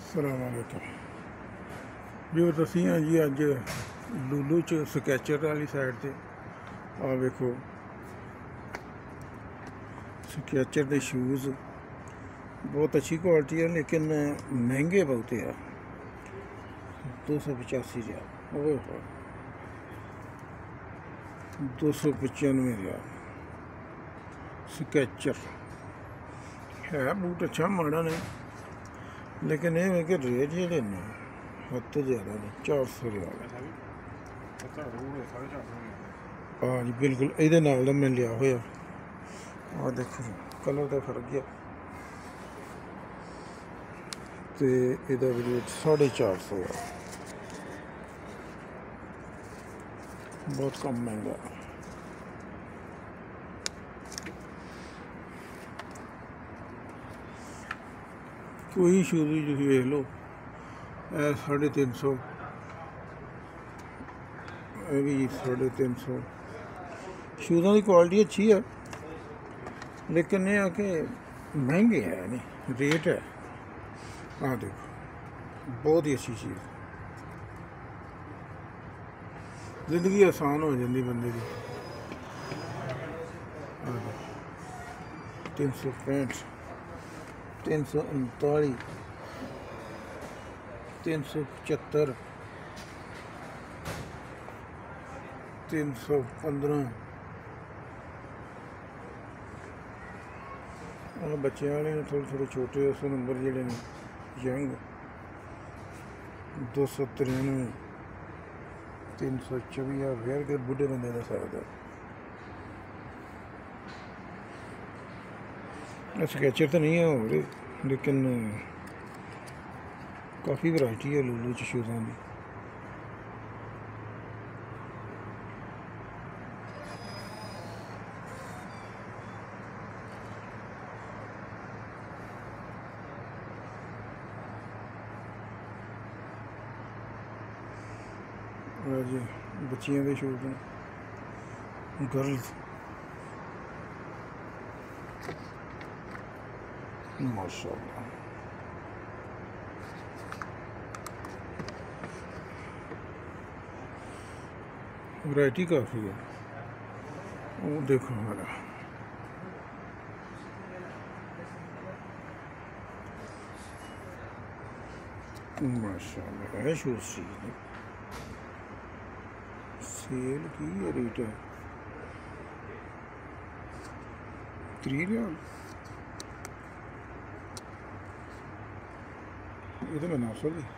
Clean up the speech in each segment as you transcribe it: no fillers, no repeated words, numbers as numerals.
अस्सलाम वालेकुम जी। असी हाँ जी अज लूलू च स्कैचर वाली साइड से आ वेखो स्कैचर के शूज़ बहुत अच्छी क्वालिटी है लेकिन महंगे बहुत है। 285 रियाल 295 रियाल स्कैचर है। बूट अच्छा माड़ा नहीं लेकिन ये है कि रेट जेह्ड़े ने हद तो ज़्यादा ने। 400 रियाल हाँ जी बिल्कुल। ये नाल दा मैं लिया होया आ देखो कलर का फर्क गया तो यदा रेट 450 है। बहुत कम महंगा। कोई शूज़ भी तुम वेख लो 350 भी 350। शूज़ों की क्वालिटी अच्छी है लेकिन यह है कि महंगे है नहीं रेट है। हाँ देखो बहुत ही अच्छी चीज़। जिंदगी आसान हो जाती बंदे की। 365 339 375 315 बच्चे वाले ने थोड़े थोड़े छोटे उस नंबर जोड़े ने यंग 293 324 फिर के बुढ़े बंदे का सकता। स्कैचर तो नहीं है हो रहे लेकिन काफ़ी वैरायटी है लूलू च शूज़ों की। जी बच्चियों के शूज़ हैं गर्ल्स माशाअल्लाह। वैरायटी काफ़ी है। वो देखो हमारा माशाअल्लाह है शूज़ चीज़ सेल की रेट है 3 रियाल। ये तो मैं 900 दी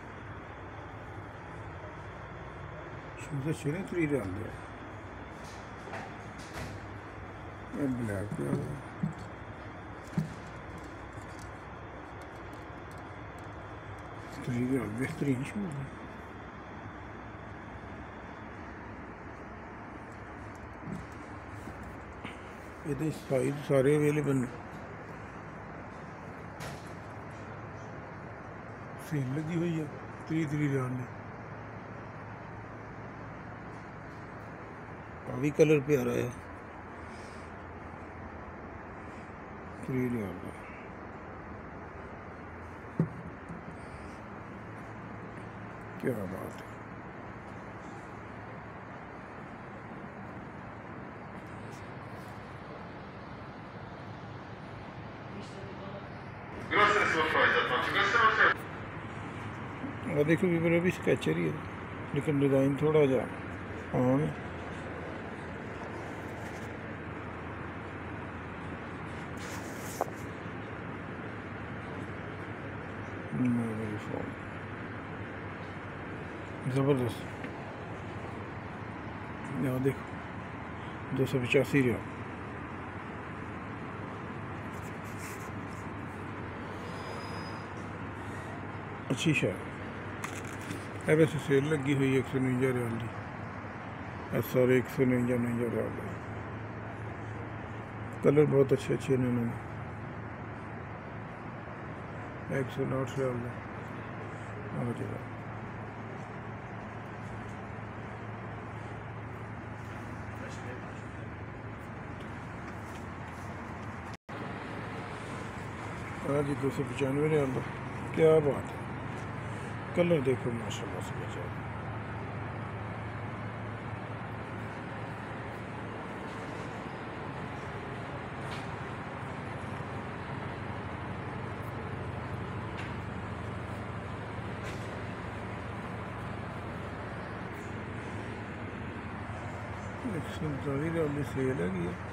शूज़ अच्छे ने 3 रियाल दे। ब्लैक पे आ गया 3 रियाल बेहतरीन शूज़ है। ये साइज सारे अवेलेबल ने। सेल लगी हुई है 3 रियाल ने। भी कलर प्यारा है 3 रियाल का। क्या बात है। देखो भी मेरा भी स्केचर ही है लेकिन डिज़ाइन थोड़ा जा ऑन है। ज़बरदस्त। यहाँ देखो 285 रियाल। अच्छी शायद है वैसे सेल लगी हुई 149 रियाल की। सारे 149 रियाल का। कलर बहुत अच्छे अच्छे ने इन्होंने 109 रियाल का। हाँ जी 295 रियाल का। क्या बात है। कलर देखो माशाल्लाह से बेचा। वाली सेल हैगी है।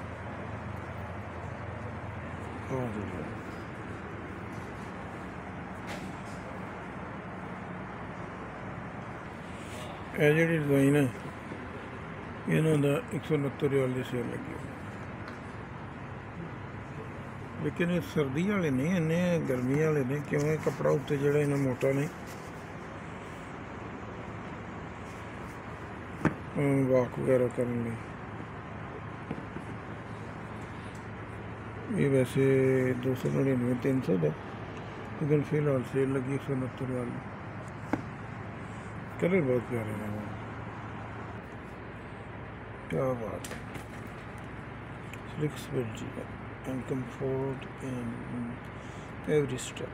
हाँ जी यह जी डिज़ाइन है इन्हों का 169 वाली सेल लगी, लेकिन ये सर्दी वाले नहीं, इन्ने गर्मी वाले ने, क्योंकि कपड़ा उत्ते जो इन्ना मोटा नहीं, वॉक वगैरह करने। ये वैसे 299 300 का, लेकिन फिलहाल सेल लगी 169 वाली। कलर बहुत प्यारे हैं, क्या बात है। Flexibility and comfort in every step,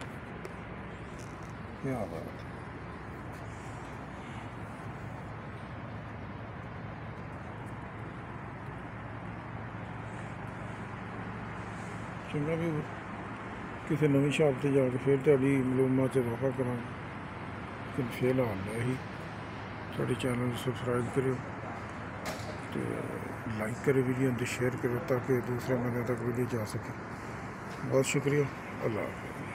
क्या बात है। चंगा भी किसी नवी शॉप से जाके फिर तुहाडी मालूमात इजाफा करा, लेकिन फिलहाल यही साढ़े चैनल सबसक्राइब करो, तो लाइक करो वीडियो, तो शेयर करो ताकि दूसरे बंदे तक वीडियो जा सके। बहुत शुक्रिया, अल्लाह हाफ़िज़।